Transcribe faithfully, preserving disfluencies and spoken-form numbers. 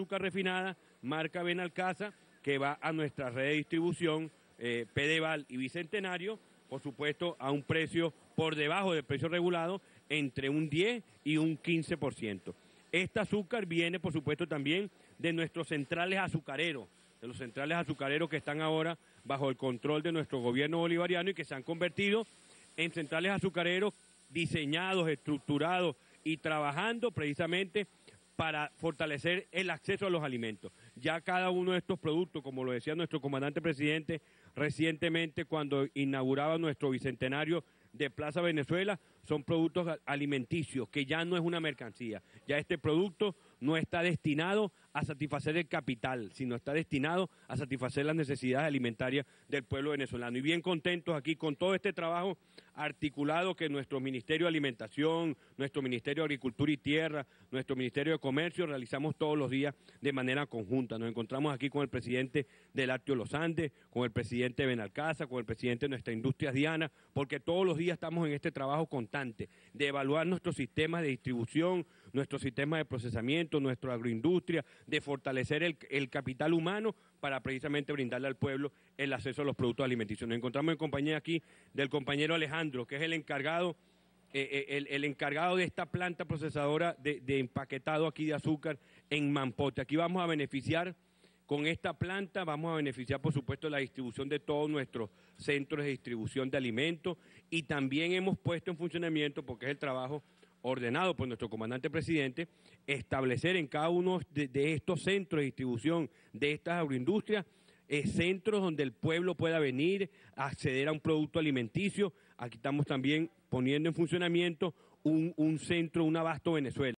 azúcar refinada, marca Benalcázar, que va a nuestra red de distribución, eh, Pedeval y Bicentenario, por supuesto a un precio por debajo del precio regulado, entre un diez y un quince por ciento. Este azúcar viene, por supuesto, también de nuestros centrales azucareros, de los centrales azucareros que están ahora bajo el control de nuestro gobierno bolivariano y que se han convertido en centrales azucareros diseñados, estructurados y trabajando precisamente para fortalecer el acceso a los alimentos. Ya cada uno de estos productos, como lo decía nuestro comandante presidente recientemente cuando inauguraba nuestro bicentenario de Plaza Venezuela, son productos alimenticios, que ya no es una mercancía. Ya este producto no está destinado a satisfacer el capital, sino está destinado a satisfacer las necesidades alimentarias del pueblo venezolano. Y bien contentos aquí con todo este trabajo articulado que nuestro Ministerio de Alimentación, nuestro Ministerio de Agricultura y Tierra, nuestro Ministerio de Comercio realizamos todos los días de manera conjunta. Nos encontramos aquí con el presidente del Lácteo Los Andes, con el presidente de Benalcázar, con el presidente de nuestra industria Diana, porque todos los días estamos en este trabajo constante de evaluar nuestros sistemas de distribución, nuestro sistema de procesamiento, nuestra agroindustria, de fortalecer el, el capital humano para precisamente brindarle al pueblo el acceso a los productos alimenticios. Nos encontramos en compañía aquí del compañero Alejandro, que es el encargado, eh, el, el encargado de esta planta procesadora de, de empaquetado aquí de azúcar en Mampote. Aquí vamos a beneficiar, con esta planta vamos a beneficiar, por supuesto, la distribución de todos nuestros centros de distribución de alimentos y también hemos puesto en funcionamiento, porque es el trabajo ordenado por nuestro comandante presidente, establecer en cada uno de, de estos centros de distribución de estas agroindustrias, eh, centros donde el pueblo pueda venir a acceder a un producto alimenticio. Aquí estamos también poniendo en funcionamiento un, un centro, un Abasto Venezuela.